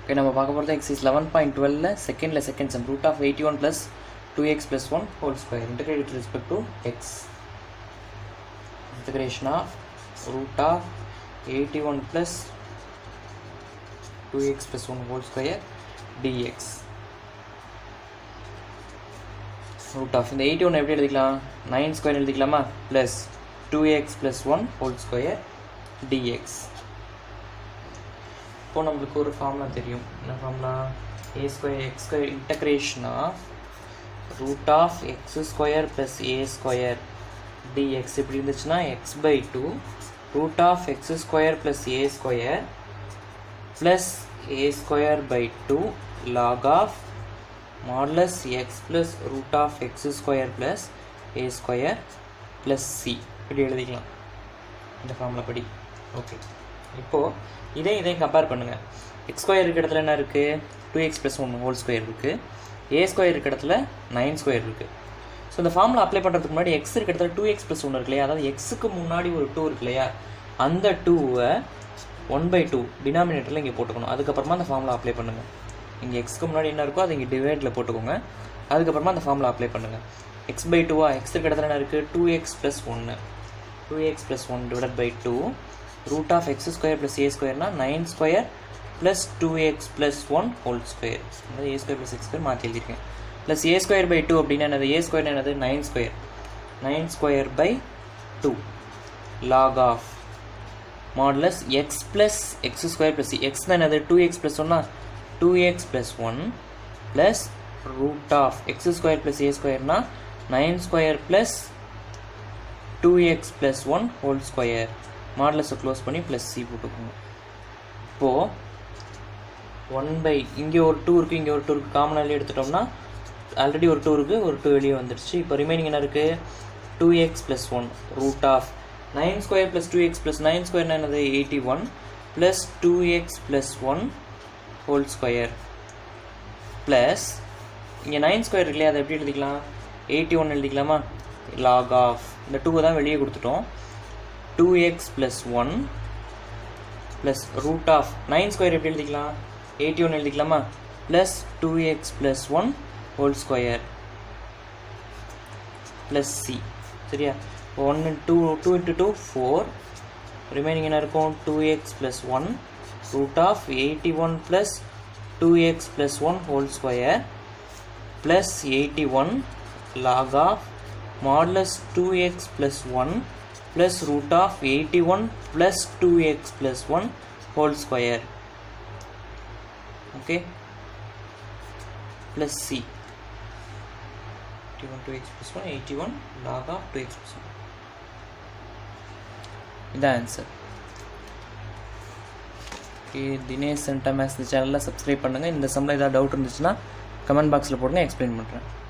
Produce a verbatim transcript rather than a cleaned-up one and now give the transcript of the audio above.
Okay, நம்ம பார்க்க போகிறது exercise eleven point twelve ல செகண்ட்ல second sum root of eighty-one plus two x plus one whole square integrate with respect to x. Integration of root of eighty-one plus two x plus one whole square dx. Root of இந்த eighty-one எப்படி எழுதிக்கலாம்? nine square எழுதிக்கலாமா? plus two x plus one whole square dx. இப்போ நம்மளுக்கு ஒரு formula தெரியும். என்ன formula? a square x square integration of root of x square plus a square dx இப்படி இருந்துச்சுன்னா x by two root of x square plus a square plus a square by two log of modulus x plus root of x square plus a square plus c இப்படி எழுதிக்கலாம் இந்த formula படி. Okay, இப்போது இதே இதே compare பண்ணுங்கள். X square இருக்க இடத்துல என்ன இருக்குது? Two x plus one whole square இருக்குது. ஏ ஸ்கொயர் இருக்க இடத்துல நைன் ஸ்கொயர் இருக்குது. ஸோ இந்த ஃபார்முலா அப்ளை பண்ணுறதுக்கு முன்னாடி எக்ஸ் இருக்க இடத்துல டூ எக்ஸ் ப்ளஸ் ஒன்று இருக்கு இல்லையா, அதாவது எக்ஸுக்கு முன்னாடி ஒரு டூ இருக்கு இல்லையா, அந்த டூவை ஒன் பை டூ டினாமினேட்டரில் இங்கே போட்டுக்கணும். அதுக்கப்புறமா அந்த ஃபார்முலா அப்ளை பண்ணுங்கள். இங்கே எக்ஸ்க்கு முன்னாடி என்ன இருக்கோ அதை இங்கே டிவைடில் போட்டுக்கோங்க. அதுக்கப்புறமா அந்த ஃபார்முலா அப்ளை பண்ணுங்கள். எக்ஸ் பை டூவா எக்ஸ் இருக்க இடத்துல என்ன இருக்குது? டூ எக்ஸ் ப்ளஸ் ஒன்று two x plus one divide by two root of x square plus a square na nine square plus two x plus one whole square. அதாவது a square plus x square மாற்றி எழுதியிருக்கேன். plus a square by two அப்படின்னா என்னது? a square என்னது? nine square nine square by two log of modulus x plus x square plus c. x தான் என்னது? two x plus one na two x plus one plus root of x square plus a square na nine square plus two x plus one whole square. மாடலஸை close பண்ணி plus C போட்டுக்கோங்க. இப்போது one by இங்கே ஒரு two இருக்குது, இங்கே ஒரு two இருக்குது, காமன் வெளியே எடுத்துட்டோம்னா ஆல்ரெடி ஒரு டூ இருக்குது, ஒரு டூ வெளியே வந்துடுச்சு. இப்போ ரிமைனிங் என்ன இருக்குது? Two x plus one root of nine square plus two x plus nine ஸ்கொயர்னா என்னது? Eighty one plus two x plus one whole square plus இங்கே நைன் ஸ்கொயர் இருக்கு இல்லையா, அதை எப்படி எழுதிக்கலாம்? எயிட்டி ஒன் எழுதிக்கலாமா? லாக் ஆஃப் இந்த டூவை தான் வெளியே கொடுத்துட்டோம். two x plus one plus root of nine square எப்படி எழுதிக்கலாம்? eighty-one எழுதிக்கலாமா? plus two x plus one whole square plus c. சரியா? one two two into two four, remaining என்ன இருக்கும்? two x plus one root of eighty-one plus two x plus one whole square plus eighty-one log of modulus two x plus one plus root of eighty-one plus two x plus one whole square. Okay, plus c. eighty-one two x plus one, eighty-one log of two x plus one. The answer. Okay, Dinesh Center Maths channel subscribe பண்ணுங்க. இந்த சம்ல ஏதாவது doubt இருந்துச்சுன்னா comment பாக்ஸ்ல போடுங்க, explain பண்றேன்.